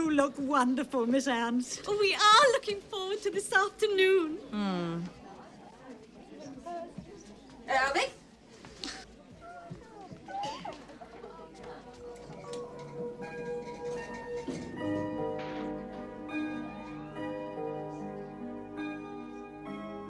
do look wonderful, Miss Anne. Oh, we are looking forward to this afternoon.